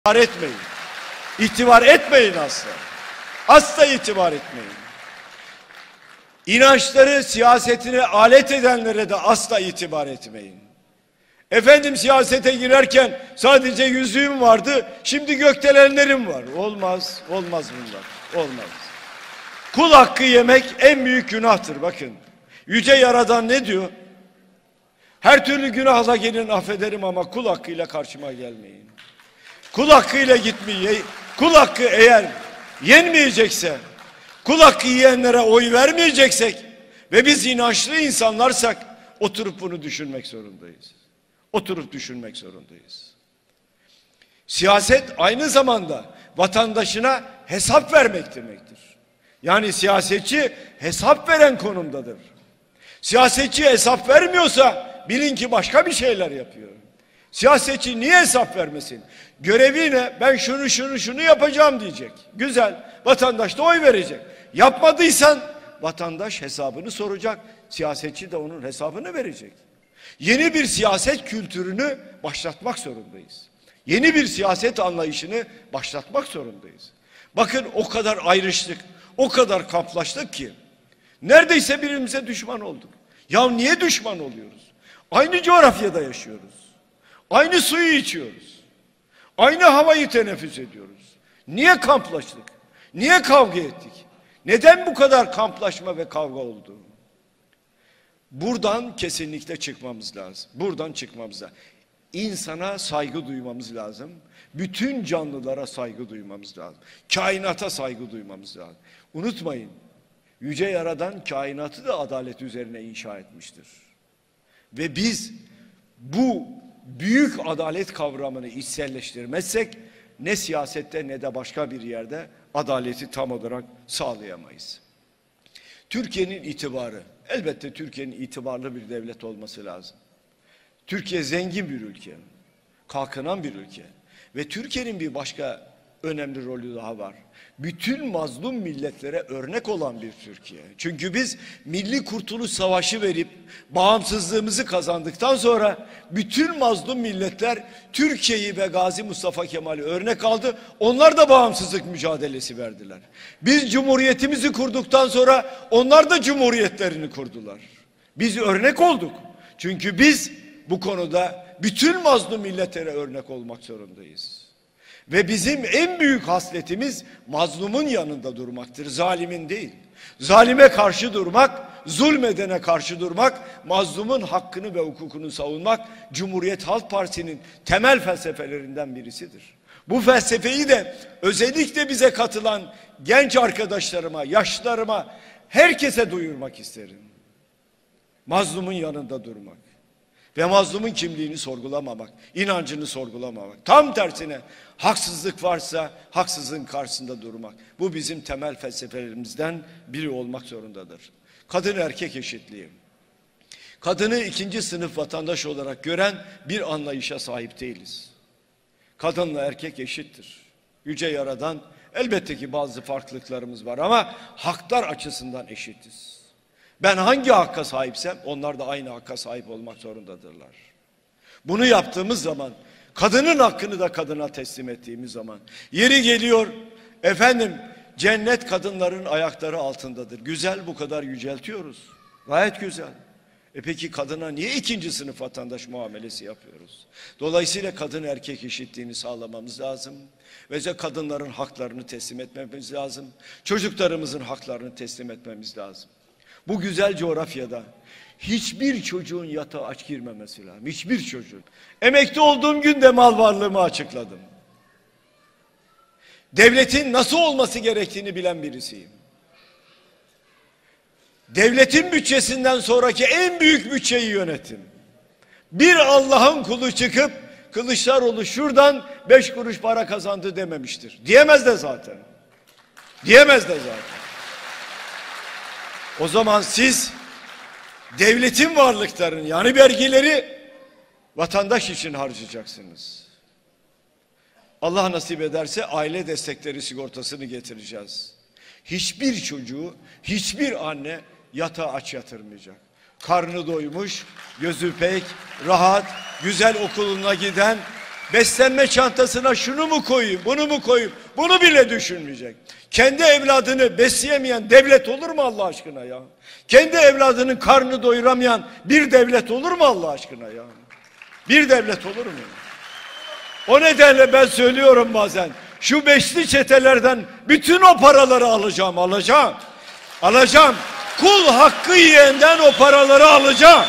İtibar etmeyin. İtibar etmeyin asla. Asla itibar etmeyin. İnançları siyasetine alet edenlere de asla itibar etmeyin. Efendim siyasete girerken sadece yüzüğüm vardı, şimdi gökdelenlerim var. Olmaz, olmaz bunlar. Olmaz. Kul hakkı yemek en büyük günahtır bakın. Yüce Yaradan ne diyor? Her türlü günahla gelin affederim ama kul hakkıyla karşıma gelmeyin. Kul hakkıyla gitmeyin. Kul hakkı eğer yenmeyecekse, kul hakkı yiyenlere oy vermeyeceksek ve biz inançlı insanlarsak oturup bunu düşünmek zorundayız. Oturup düşünmek zorundayız. Siyaset aynı zamanda vatandaşına hesap vermek demektir. Yani siyasetçi hesap veren konumdadır. Siyasetçi hesap vermiyorsa bilin ki başka bir şeyler yapıyor. Siyasetçi niye hesap vermesin? Görevi ne? Ben şunu yapacağım diyecek. Güzel. Vatandaş da oy verecek. Yapmadıysan vatandaş hesabını soracak. Siyasetçi de onun hesabını verecek. Yeni bir siyaset kültürünü başlatmak zorundayız. Yeni bir siyaset anlayışını başlatmak zorundayız. Bakın o kadar ayrıştık, o kadar kamplaştık ki neredeyse birbirimize düşman olduk. Ya niye düşman oluyoruz? Aynı coğrafyada yaşıyoruz. Aynı suyu içiyoruz. Aynı havayı teneffüs ediyoruz. Niye kamplaştık? Niye kavga ettik? Neden bu kadar kamplaşma ve kavga oldu? Buradan kesinlikle çıkmamız lazım. Buradan çıkmamız lazım. İnsana saygı duymamız lazım. Bütün canlılara saygı duymamız lazım. Kainata saygı duymamız lazım. Unutmayın, Yüce Yaradan kainatı da adalet üzerine inşa etmiştir. Ve biz bu büyük adalet kavramını içselleştirmezsek ne siyasette ne de başka bir yerde adaleti tam olarak sağlayamayız. Türkiye'nin itibarı, elbette Türkiye'nin itibarlı bir devlet olması lazım. Türkiye zengin bir ülke, kalkınan bir ülke ve Türkiye'nin bir başka önemli rolü daha var. Bütün mazlum milletlere örnek olan bir Türkiye. Çünkü biz Milli Kurtuluş Savaşı verip bağımsızlığımızı kazandıktan sonra bütün mazlum milletler Türkiye'yi ve Gazi Mustafa Kemal'i örnek aldı. Onlar da bağımsızlık mücadelesi verdiler. Biz Cumhuriyetimizi kurduktan sonra onlar da cumhuriyetlerini kurdular. Biz örnek olduk. Çünkü biz bu konuda bütün mazlum milletlere örnek olmak zorundayız. Ve bizim en büyük hasletimiz mazlumun yanında durmaktır, zalimin değil. Zalime karşı durmak, zulmedene karşı durmak, mazlumun hakkını ve hukukunu savunmak Cumhuriyet Halk Partisi'nin temel felsefelerinden birisidir. Bu felsefeyi de özellikle bize katılan genç arkadaşlarıma, yaşlılarıma, herkese duyurmak isterim. Mazlumun yanında durmak. Ve mazlumun kimliğini sorgulamamak, inancını sorgulamamak. Tam tersine haksızlık varsa haksızlığın karşısında durmak. Bu bizim temel felsefelerimizden biri olmak zorundadır. Kadın erkek eşitliği. Kadını ikinci sınıf vatandaş olarak gören bir anlayışa sahip değiliz. Kadınla erkek eşittir. Yüce Yaradan elbette ki bazı farklılıklarımız var ama haklar açısından eşitiz. Ben hangi hakka sahipsem onlar da aynı hakka sahip olmak zorundadırlar. Bunu yaptığımız zaman, kadının hakkını da kadına teslim ettiğimiz zaman, yeri geliyor efendim cennet kadınların ayakları altındadır. Güzel, bu kadar yüceltiyoruz. Gayet güzel. Peki kadına niye ikinci sınıf vatandaş muamelesi yapıyoruz? Dolayısıyla kadın erkek eşitliğini sağlamamız lazım. Ve kadınların haklarını teslim etmemiz lazım. Çocuklarımızın haklarını teslim etmemiz lazım. Bu güzel coğrafyada hiçbir çocuğun yatağa aç girmemesi lazım. Hiçbir çocuğun. Emekli olduğum gün de mal varlığımı açıkladım. Devletin nasıl olması gerektiğini bilen birisiyim. Devletin bütçesinden sonraki en büyük bütçeyi yönettim. Bir Allah'ın kulu çıkıp Kılıçdaroğlu şuradan 5 kuruş para kazandı dememiştir. Diyemez de zaten. Diyemez de zaten. O zaman siz devletin varlıklarını yani vergileri vatandaş için harcayacaksınız. Allah nasip ederse aile destekleri sigortasını getireceğiz. Hiçbir çocuğu, hiçbir anne yatağa aç yatırmayacak. Karnı doymuş, gözü pek, rahat, güzel okuluna giden, Beslenme çantasına şunu mu koyayım, bunu mu koyayım, bunu bile düşünmeyecek. Kendi evladını besleyemeyen devlet olur mu Allah aşkına ya? Kendi evladının karnını doyuramayan bir devlet olur mu Allah aşkına ya? Bir devlet olur mu? O nedenle ben söylüyorum bazen, şu beşli çetelerden bütün o paraları alacağım. Alacağım. Kul hakkı yiyenden o paraları alacağım.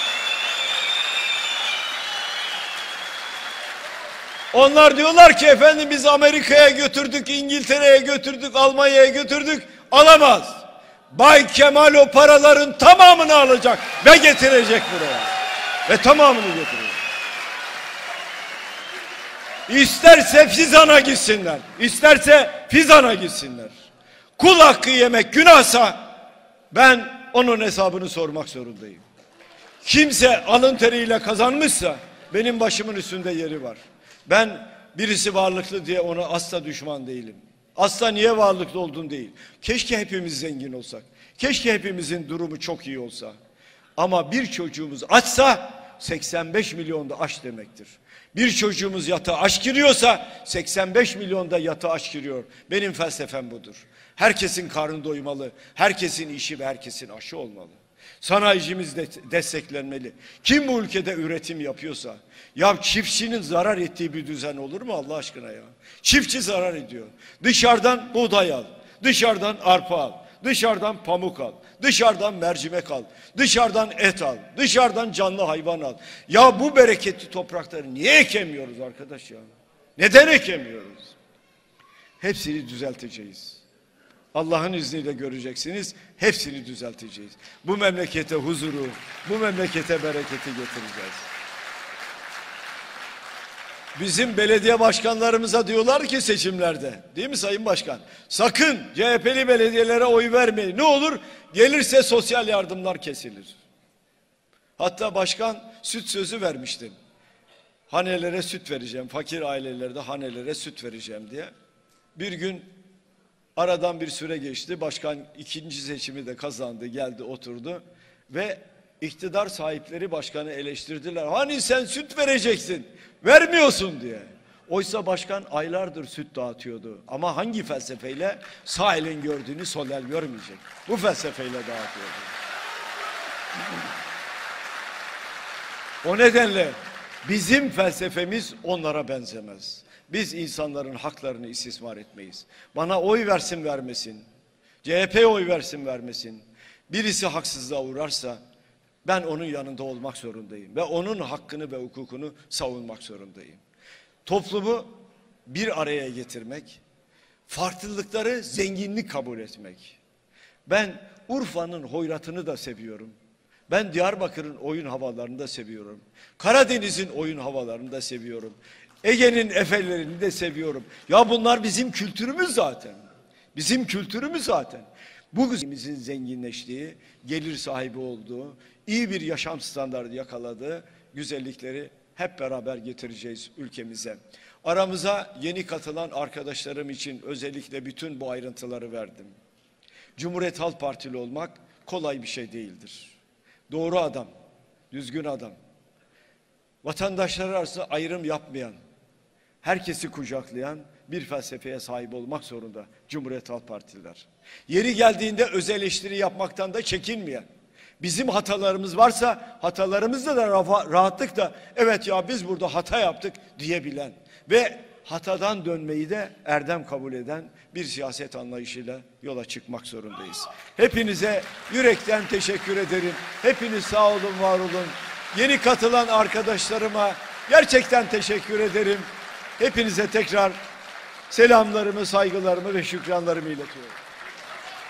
Onlar diyorlar ki efendim biz Amerika'ya götürdük, İngiltere'ye götürdük, Almanya'ya götürdük. Alamaz. Bay Kemal o paraların tamamını alacak ve getirecek buraya. Ve tamamını getirecek. İsterse Fizan'a gitsinler. İsterse Fizan'a gitsinler. Kul hakkı yemek günahsa ben onun hesabını sormak zorundayım. Kimse alın teriyle kazanmışsa benim başımın üstünde yeri var. Ben birisi varlıklı diye ona asla düşman değilim. Asla niye varlıklı oldun değil. Keşke hepimiz zengin olsak. Keşke hepimizin durumu çok iyi olsa. Ama bir çocuğumuz açsa 85 milyon da aç demektir. Bir çocuğumuz yatağa aç giriyorsa 85 milyon da yatağa aç giriyor. Benim felsefem budur. Herkesin karnı doymalı, herkesin işi ve herkesin aşı olmalı. Sanayicimiz de desteklenmeli. Kim bu ülkede üretim yapıyorsa, ya çiftçinin zarar ettiği bir düzen olur mu Allah aşkına ya? Çiftçi zarar ediyor. Dışarıdan buğday al, dışarıdan arpa al, dışarıdan pamuk al, dışarıdan mercimek al, dışarıdan et al, dışarıdan canlı hayvan al. Ya bu bereketli toprakları niye ekemiyoruz arkadaş ya? Neden ekemiyoruz? Hepsini düzelteceğiz. Allah'ın izniyle göreceksiniz. Hepsini düzelteceğiz. Bu memlekete huzuru, bu memlekete bereketi getireceğiz. Bizim belediye başkanlarımıza diyorlar ki seçimlerde, değil mi Sayın Başkan? Sakın CHP'li belediyelere oy vermeyin. Ne olur? Gelirse sosyal yardımlar kesilir. Hatta başkan süt sözü vermişti. Hanelere süt vereceğim, fakir ailelerde hanelere süt vereceğim diye. Bir gün aradan bir süre geçti. Başkan ikinci seçimi de kazandı, geldi, oturdu ve iktidar sahipleri başkanı eleştirdiler. Hani sen süt vereceksin, vermiyorsun diye. Oysa başkan aylardır süt dağıtıyordu. Ama hangi felsefeyle? Sağ elin gördüğünü sol el görmeyecek. Bu felsefeyle dağıtıyordu. O nedenle bizim felsefemiz onlara benzemez. Biz insanların haklarını istismar etmeyiz. Bana oy versin vermesin, CHP'ye oy versin vermesin, birisi haksızlığa uğrarsa ben onun yanında olmak zorundayım ve onun hakkını ve hukukunu savunmak zorundayım. Toplumu bir araya getirmek, farklılıkları zenginlik kabul etmek. Ben Urfa'nın hoyratını da seviyorum. Ben Diyarbakır'ın oyun havalarını da seviyorum. Karadeniz'in oyun havalarını da seviyorum. Ege'nin efelerini de seviyorum. Ya bunlar bizim kültürümüz zaten. Bizim kültürümüz zaten. Bu bizim zenginleştiği, gelir sahibi olduğu, iyi bir yaşam standartı yakaladığı güzellikleri hep beraber getireceğiz ülkemize. Aramıza yeni katılan arkadaşlarım için özellikle bütün bu ayrıntıları verdim. Cumhuriyet Halk Partili olmak kolay bir şey değildir. Doğru adam, düzgün adam, vatandaşlar arasında ayrım yapmayan, herkesi kucaklayan bir felsefeye sahip olmak zorunda Cumhuriyet Halk Partililer. Yeri geldiğinde öz eleştiri yapmaktan da çekinmeyen, bizim hatalarımız varsa hatalarımızda da rahatlıkla evet ya biz burada hata yaptık diyebilen ve hatadan dönmeyi de erdem kabul eden bir siyaset anlayışıyla yola çıkmak zorundayız. Hepinize yürekten teşekkür ederim. Hepiniz sağ olun, var olun. Yeni katılan arkadaşlarıma gerçekten teşekkür ederim. Hepinize tekrar selamlarımı, saygılarımı ve şükranlarımı iletiyorum.